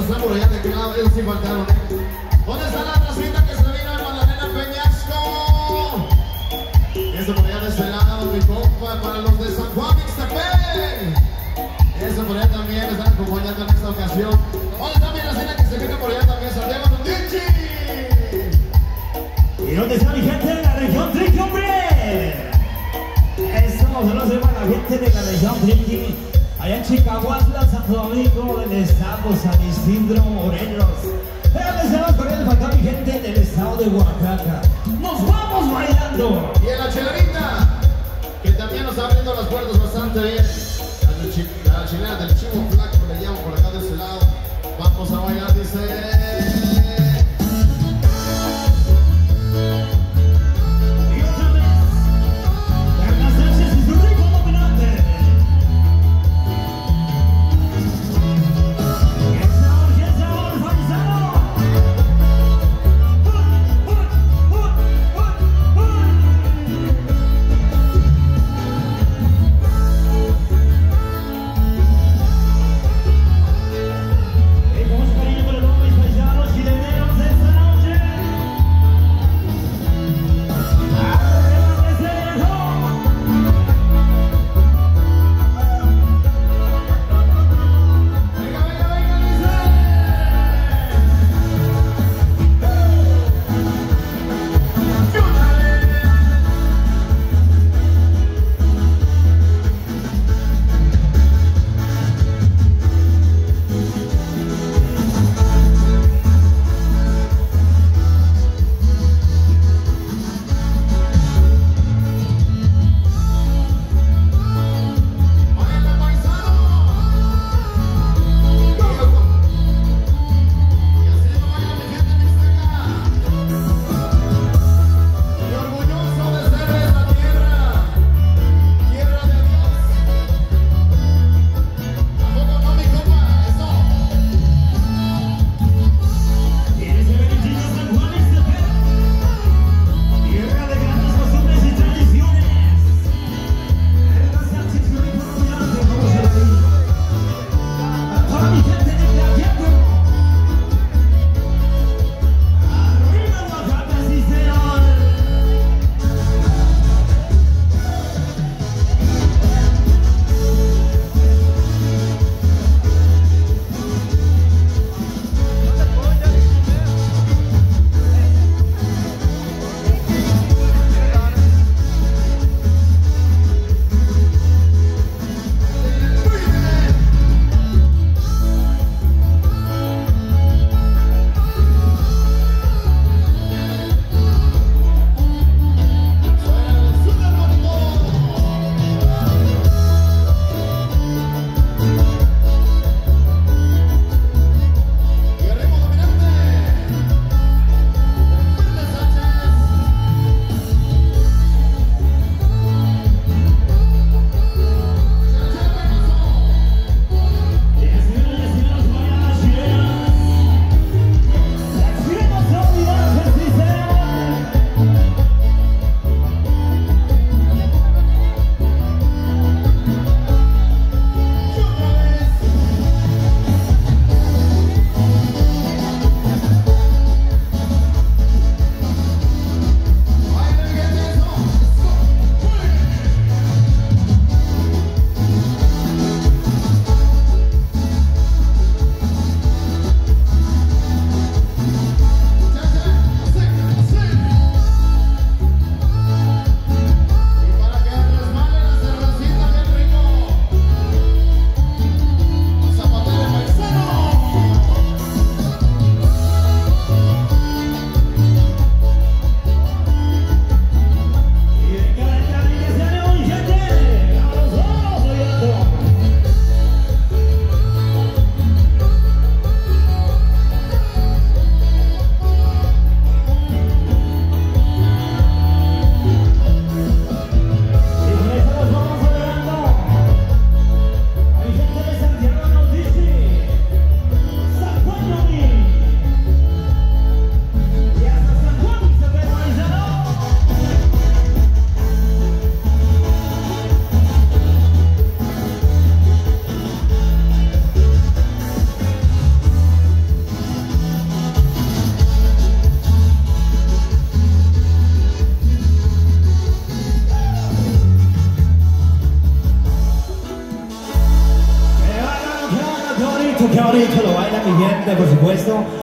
están por allá de qué lado, ellos sí faltaron, ¿Dónde está la racita que se vino en Magdalena Peñasco? Eso por allá de este lado, mi compa, para los de San Juan Ixtapec. Eso por allá también me están acompañando en esta ocasión. ¿Dónde está mi racita que se vino por allá también? Santiago Nundichi. ¿Y dónde está mi gente de la región Triqui, hombre? Eso se lo hace para la gente de la región Triqui. Allá en Chicahuatla, Santo Domingo, del estado San Isidro, Morelos. Pero les vamos con el falta mi gente del estado de Oaxaca. ¡Nos vamos bailando! Y en la chelerita, que también nos está abriendo las puertas bastante bien. La chilena del Chivo Flaco, le llamo por acá de este lado. Vamos a bailar, dice. Con mucho cariño para todos mis bonito, lo baila mi gente, por supuesto.